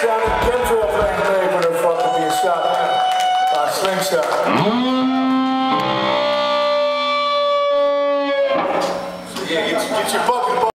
down in chemtrail plant today when they're fucking being shot by a slingshot. Yeah, get your bucket.